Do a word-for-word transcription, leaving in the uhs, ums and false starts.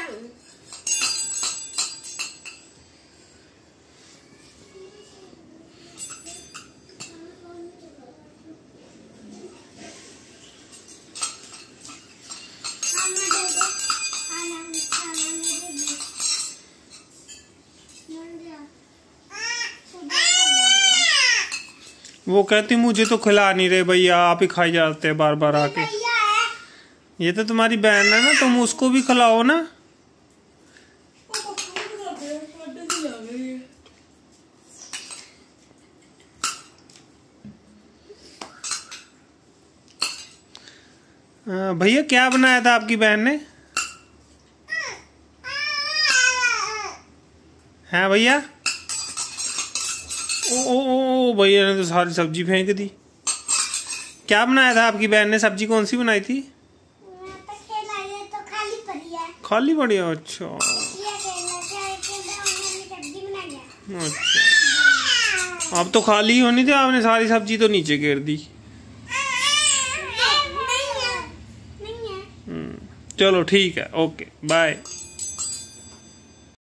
वो कहती मुझे तो खिला नहीं रहे भैया, आप ही खाई जाते हैं बार बार आके। ये तो तुम्हारी बहन है ना, तुम उसको भी खिलाओ ना। भैया क्या बनाया था आपकी बहन ने? हैं भैया? ओ ओ ओ भैया ने तो सारी सब्जी फेंक दी। क्या बनाया था आपकी बहन ने? सब्जी कौन सी बनाई थी? तो खाली पड़ी है। खाली पड़ी है? अच्छा अच्छा, अब तो खाली होनी थी, आपने सारी सब्जी तो नीचे गिर दी। चलो ठीक है, ओके बाय।